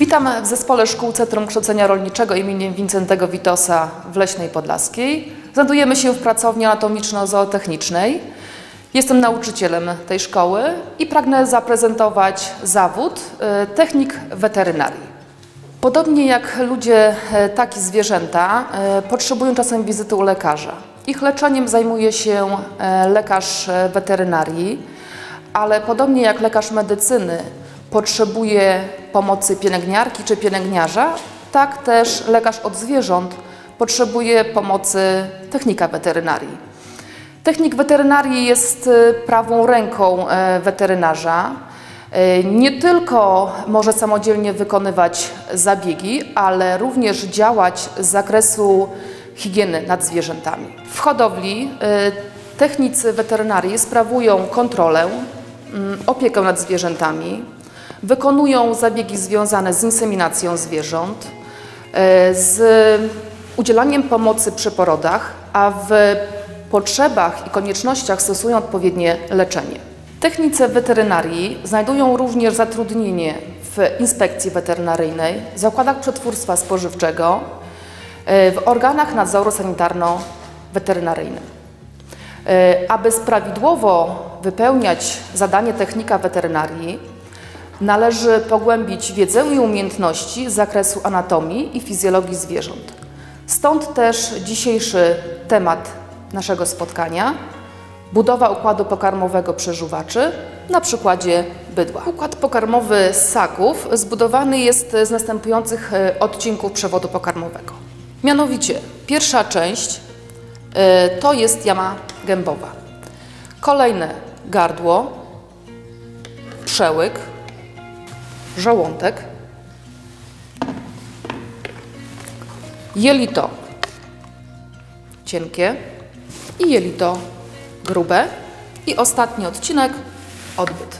Witam w Zespole Szkół Centrum Kształcenia Rolniczego im. Wincentego Witosa w Leśnej Podlaskiej. Znajdujemy się w pracowni anatomiczno-zootechnicznej. Jestem nauczycielem tej szkoły i pragnę zaprezentować zawód technik weterynarii. Podobnie jak ludzie, tak i zwierzęta potrzebują czasem wizyty u lekarza. Ich leczeniem zajmuje się lekarz weterynarii, ale podobnie jak lekarz medycyny potrzebuje pomocy pielęgniarki czy pielęgniarza, tak też lekarz od zwierząt potrzebuje pomocy technika weterynarii. Technik weterynarii jest prawą ręką weterynarza. Nie tylko może samodzielnie wykonywać zabiegi, ale również działać z zakresu higieny nad zwierzętami. W hodowli technicy weterynarii sprawują kontrolę, opiekę nad zwierzętami, wykonują zabiegi związane z inseminacją zwierząt, z udzielaniem pomocy przy porodach, a w potrzebach i koniecznościach stosują odpowiednie leczenie. Technicy weterynarii znajdują również zatrudnienie w inspekcji weterynaryjnej, w zakładach przetwórstwa spożywczego, w organach nadzoru sanitarno-weterynaryjnym. Aby prawidłowo wypełniać zadanie technika weterynarii, należy pogłębić wiedzę i umiejętności z zakresu anatomii i fizjologii zwierząt. Stąd też dzisiejszy temat naszego spotkania – budowa układu pokarmowego przeżuwaczy na przykładzie bydła. Układ pokarmowy ssaków zbudowany jest z następujących odcinków przewodu pokarmowego. Mianowicie pierwsza część to jest jama gębowa. Kolejne gardło, przełyk, żołądek, jelito cienkie i jelito grube i ostatni odcinek odbyt.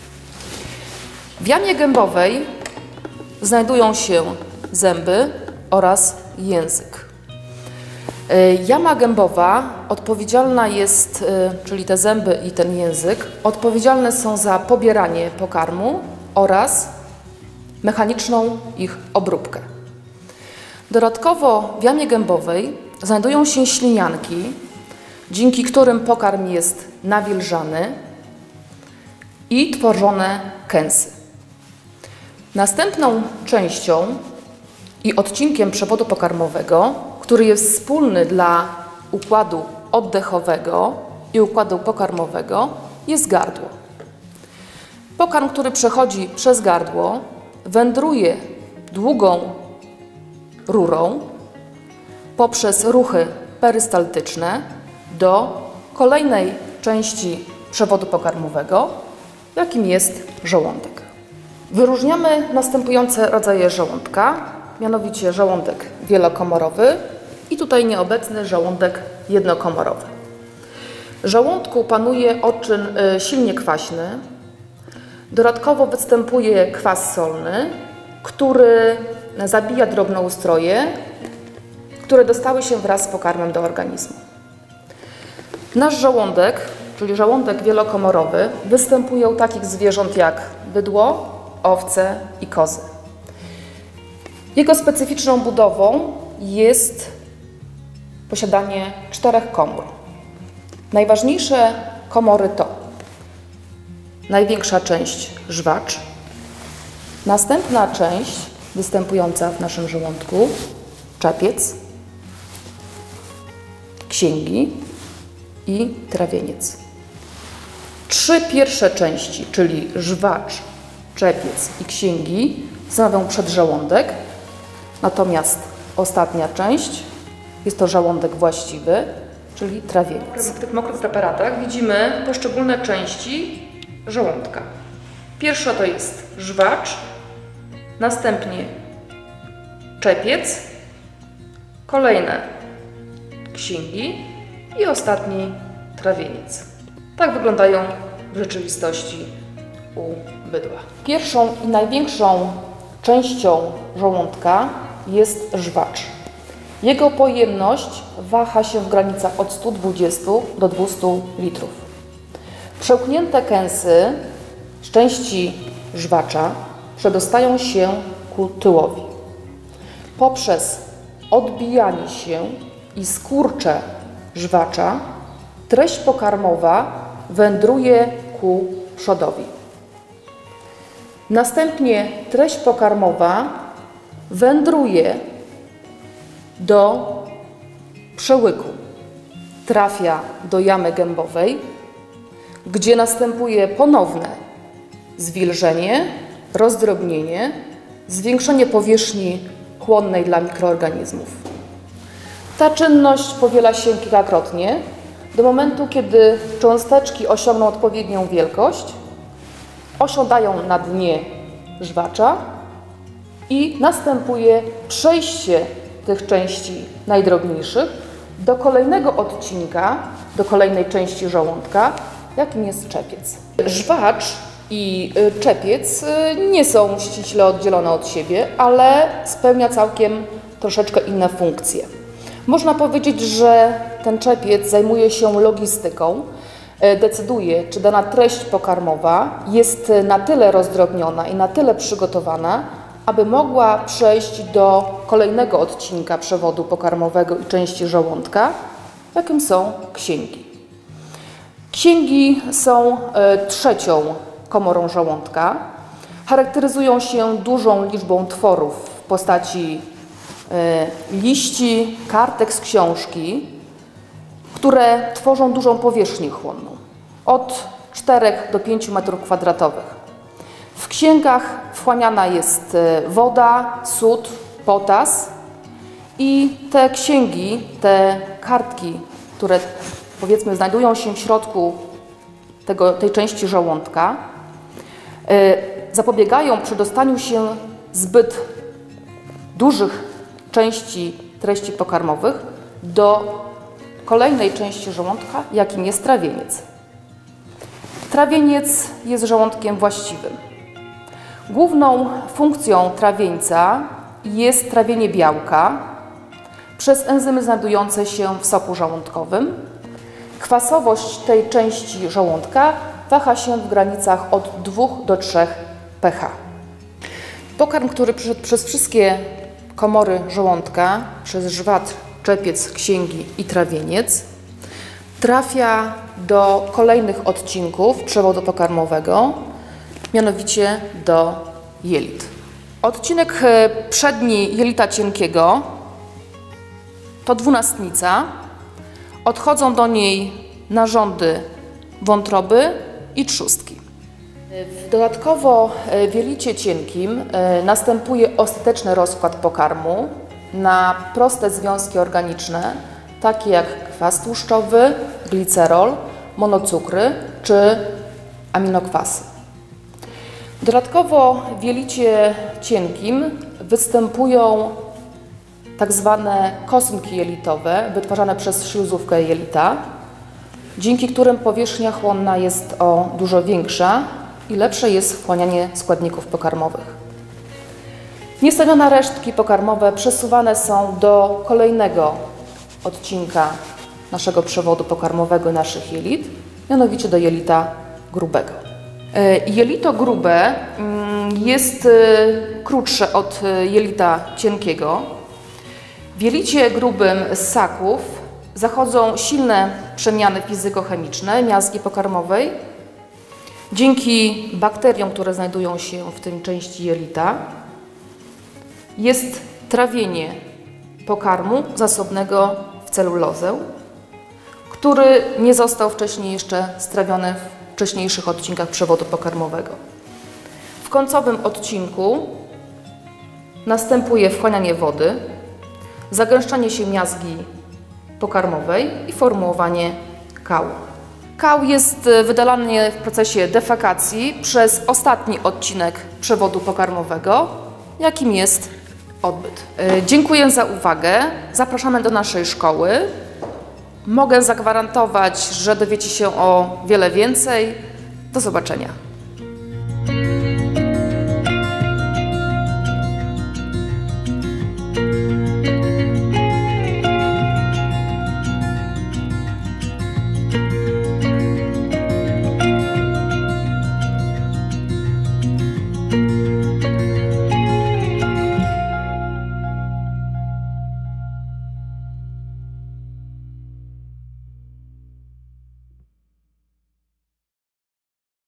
W jamie gębowej znajdują się zęby oraz język. Jama gębowa odpowiedzialna jest, czyli te zęby i ten język, odpowiedzialne są za pobieranie pokarmu oraz mechaniczną ich obróbkę. Dodatkowo w jamie gębowej znajdują się ślinianki, dzięki którym pokarm jest nawilżany i tworzone kęsy. Następną częścią i odcinkiem przewodu pokarmowego, który jest wspólny dla układu oddechowego i układu pokarmowego, jest gardło. Pokarm, który przechodzi przez gardło, wędruje długą rurą poprzez ruchy perystaltyczne do kolejnej części przewodu pokarmowego, jakim jest żołądek. Wyróżniamy następujące rodzaje żołądka, mianowicie żołądek wielokomorowy i tutaj nieobecny żołądek jednokomorowy. W żołądku panuje odczyn silnie kwaśny. Dodatkowo występuje kwas solny, który zabija drobnoustroje, które dostały się wraz z pokarmem do organizmu. Nasz żołądek, czyli żołądek wielokomorowy, występuje u takich zwierząt jak bydło, owce i kozy. Jego specyficzną budową jest posiadanie 4 komór. Najważniejsze komory to największa część żwacz, następna część występująca w naszym żołądku czepiec, księgi i trawieniec. 3 pierwsze części, czyli żwacz, czepiec i księgi, stanowią przedżołądek, natomiast ostatnia część jest to żołądek właściwy, czyli trawieniec. W tych mokrych preparatach widzimy poszczególne części żołądka. Pierwsza to jest żwacz, następnie czepiec, kolejne księgi i ostatni trawieniec. Tak wyglądają w rzeczywistości u bydła. Pierwszą i największą częścią żołądka jest żwacz. Jego pojemność waha się w granicach od 120 do 200 litrów. Przełknięte kęsy z części żwacza przedostają się ku tyłowi. Poprzez odbijanie się i skurcze żwacza treść pokarmowa wędruje ku przodowi. Następnie treść pokarmowa wędruje do przełyku. Trafia do jamy gębowej, gdzie następuje ponowne zwilżenie, rozdrobnienie, zwiększenie powierzchni chłonnej dla mikroorganizmów. Ta czynność powiela się kilkakrotnie do momentu, kiedy cząsteczki osiągną odpowiednią wielkość, osiadają na dnie żwacza i następuje przejście tych części najdrobniejszych do kolejnego odcinka, do kolejnej części żołądka, jakim jest czepiec. Żwacz i czepiec nie są ściśle oddzielone od siebie, ale spełnia całkiem troszeczkę inne funkcje. Można powiedzieć, że ten czepiec zajmuje się logistyką, decyduje, czy dana treść pokarmowa jest na tyle rozdrobniona i na tyle przygotowana, aby mogła przejść do kolejnego odcinka przewodu pokarmowego i części żołądka, jakim są księgi. Księgi są trzecią komorą żołądka. Charakteryzują się dużą liczbą tworów w postaci liści, kartek z książki, które tworzą dużą powierzchnię chłonną, od 4 do 5 m². W księgach wchłaniana jest woda, sód, potas i te księgi, te kartki, które powiedzmy znajdują się w środku tej części żołądka, zapobiegają przedostaniu się zbyt dużych części treści pokarmowych do kolejnej części żołądka, jakim jest trawieniec. Trawieniec jest żołądkiem właściwym. Główną funkcją trawieńca jest trawienie białka przez enzymy znajdujące się w soku żołądkowym. Kwasowość tej części żołądka waha się w granicach od 2 do 3 pH. Pokarm, który przeszedł przez wszystkie komory żołądka, przez żwacz, czepiec, księgi i trawieniec, trafia do kolejnych odcinków przewodu pokarmowego, mianowicie do jelit. Odcinek przedni jelita cienkiego to dwunastnica. Odchodzą do niej narządy wątroby i trzustki. Dodatkowo w jelicie cienkim następuje ostateczny rozkład pokarmu na proste związki organiczne, takie jak kwas tłuszczowy, glicerol, monocukry czy aminokwasy. Dodatkowo w jelicie cienkim występują tak zwane kosmki jelitowe wytwarzane przez śluzówkę jelita, dzięki którym powierzchnia chłonna jest o dużo większa i lepsze jest wchłanianie składników pokarmowych. Niestawione resztki pokarmowe przesuwane są do kolejnego odcinka naszego przewodu pokarmowego naszych jelit, mianowicie do jelita grubego. Jelito grube jest krótsze od jelita cienkiego. W jelicie grubym ssaków zachodzą silne przemiany fizykochemiczne miazgi pokarmowej. Dzięki bakteriom, które znajdują się w tej części jelita, jest trawienie pokarmu zasobnego w celulozę, który nie został wcześniej jeszcze strawiony w wcześniejszych odcinkach przewodu pokarmowego. W końcowym odcinku następuje wchłanianie wody, zagęszczanie się miazgi pokarmowej i formułowanie kału. Kał jest wydalany w procesie defekacji przez ostatni odcinek przewodu pokarmowego, jakim jest odbyt. Dziękuję za uwagę. Zapraszamy do naszej szkoły. Mogę zagwarantować, że dowiecie się o wiele więcej. Do zobaczenia.